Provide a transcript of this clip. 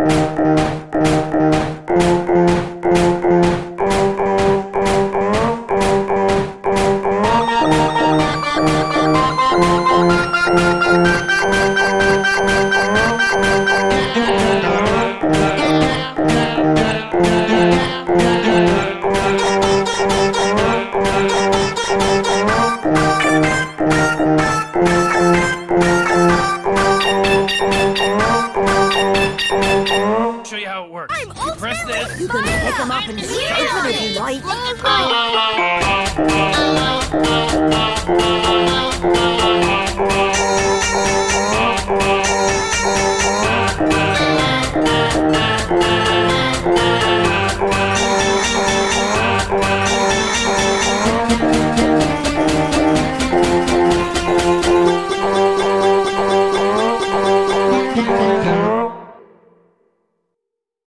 Show you how it works. You press this. You can pick them up and shake them if you like. Aptem